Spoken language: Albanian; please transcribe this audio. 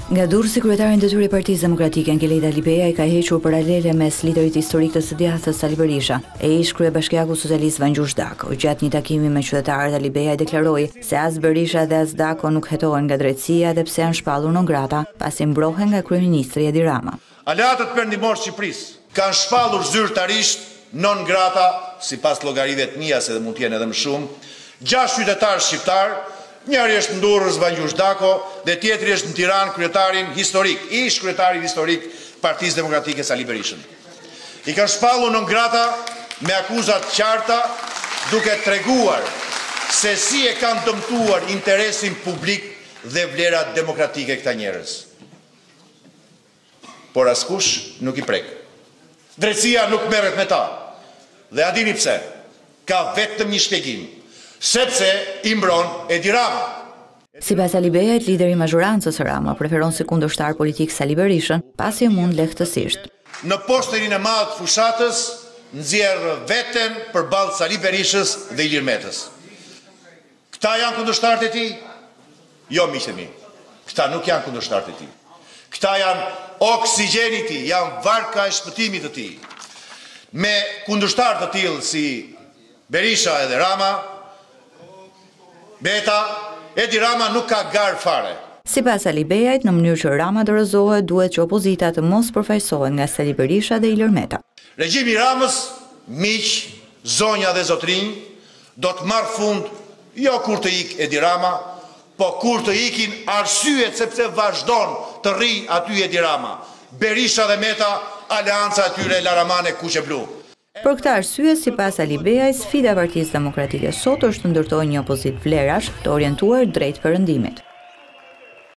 Nga Durrësi, kryetari i detyrë i Partisë Demokratike Ngelejda Libeja i ka hequr paralele mes liderit historik të së djathtë Sali Berisha e ish kryebashkiaku socialist Vangjur Dako. Gjatë një takimi me qytetarët, Libeja i deklaroi se as Berisha dhe as Dako nuk hetohen nga drejtësia dhe pse janë shpallur non grata pasi mbrohen nga kryeministri Edi Rama. Aleatët perëndimor Shqipërisë kanë shpallur zyrtarisht non grata, sipas llogarive të mia, se mund të jenë edhe më shumë, 6 qytetarë shqiptar. Njëri është në Durrës Vangjur Dako dhe tjetri është në Tiranë kryetarin historik, ish kryetari historik Partisë Demokratike Sali Berishën. I kanë shpallur non grata me akuzat qarta, duke treguar se si e kanë dëmtuar interesin publik dhe vlerat demokratike këta njerëz. Por askush nuk i prek. Drejtësia nuk merret me ta. Dhe a dini pse? Ka vetëm një shpjegim. Sepse i mbron Edi Rama. Sipas Alibejait, lideri i mazhorancës Rama preferon si kundërshtar politik Sali Berishën, pasi mund lehtësisht. Në posterin e madh të fushatës nxjerr veten përballë Sali Berishës dhe Ilir Metës. Këta janë kundërshtarët e tij? Jo, miqtë mi. Këta nuk janë kundërshtarët e tij. Këta janë oksigjeni i tij, janë varka e shpëtimit të tij. Me kundërshtar të tillë si Berisha edhe Rama, Beta, Edi Rama nuk ka garë fare. Sipas Alibejait, në mënyrë që Rama dorëzohet, duhet që opozita të mos përfaqësohet nga Sali Berisha dhe Ilir Meta. Regjimi i Ramës, miq, zonja dhe zotrinj, do të marrë fund jo kur të ik Edi Rama, po kur të ikin arsyet sepse vazhdon të rri aty Edi Rama. Berisha dhe Meta, aleanca e tyre laramane kuqe blu. Për këtë arsye, sipas Alibejait, sfida e Partisë Demokratike sot është të ndërtojë një opozitë vlerash të orientuar drejt perëndimit.